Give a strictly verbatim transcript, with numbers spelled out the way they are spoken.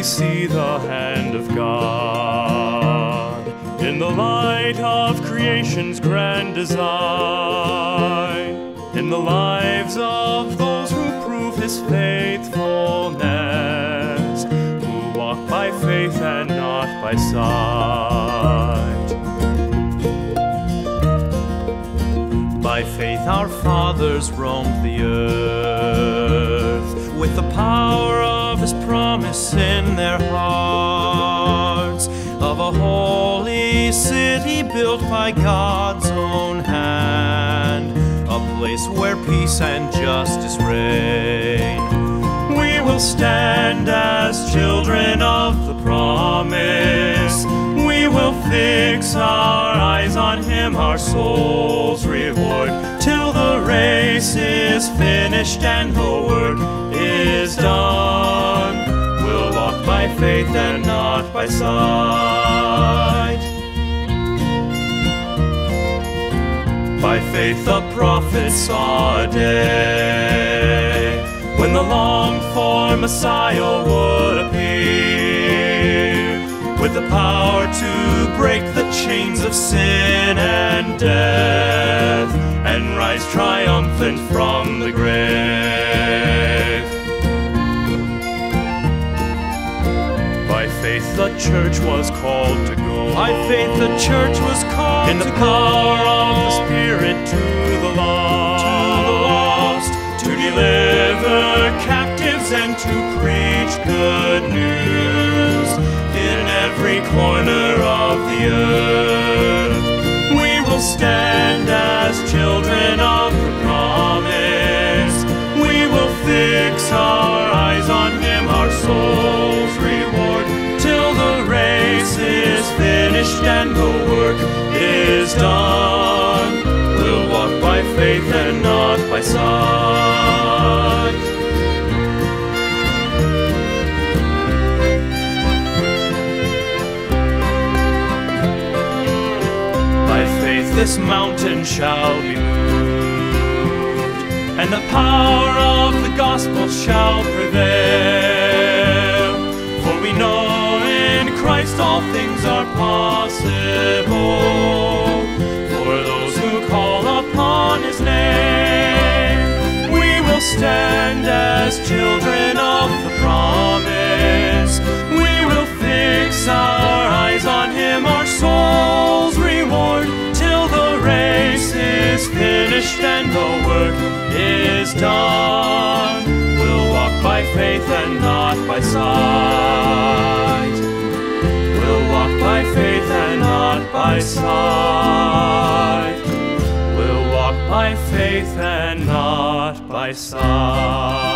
see the hand of God in the light of creation's grand design, in the lives of those who prove His faithfulness, who walk by faith and not by sight. By faith our fathers roamed the earth, with the power of His promise in their hearts, of a holy city built by God's own hand, a place where peace and justice reign. We will stand as children of the promise. We will fix our eyes on Him, our soul's reward, till the race is finished and the work is done. We'll walk by faith and not by sight. By faith the prophets saw a day when the longed-for Messiah would appear, with the power to break the chains of sin and death, and rise triumphant from the grave. By faith the church was called to go. By faith the church was called in the power of the Spirit to the lost, to the lost, to deliver captives and to preach good news in every corner of the earth. We will stand as children of the promise. We will fix our eyes on Him, our soul's reward, till the race is finished and the work is done. We'll walk by faith and not by sight. By faith this mountain shall be moved, and the power of the gospel shall prevail. For we know in Christ all things are possible, for those who call upon His name. We will stand as children of the promise. We will fix our eyes on Him, our soul's reward, till the race is finished and the work is done. We'll walk by faith and not by sight. We'll walk by faith and not by sight. We'll walk by faith and not by sight.